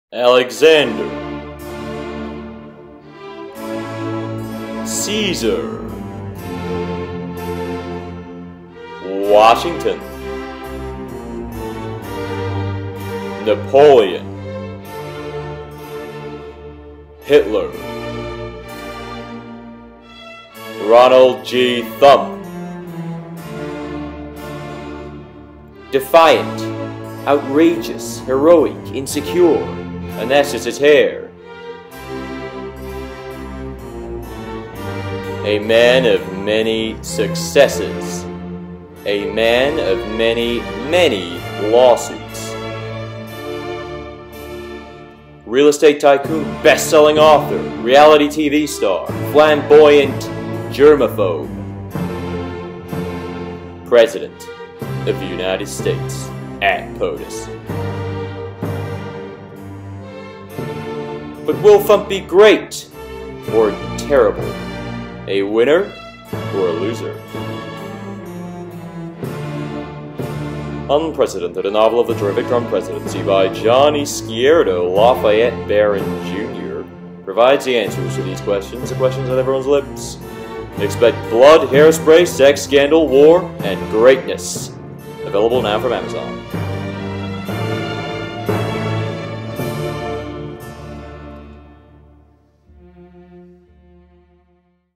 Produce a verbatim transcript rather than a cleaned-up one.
Alexander, Caesar, Washington, Napoleon, Hitler, Ronald G. Thump, Defiant, outrageous, heroic, insecure, and that's just his hair. A man of many successes. A man of many, many lawsuits. Real estate tycoon, best-selling author, reality T V star, flamboyant germophobe. President of the United States at POTUS. But will Thump be great or terrible? A winner or a loser? Unpresidented, a novel of the terrific Presidency by John Izquierdo Lafayette Barron Junior provides the answers to these questions, the questions on everyone's lips. Expect blood, hairspray, sex, scandal, war, and greatness. Available now from Amazon.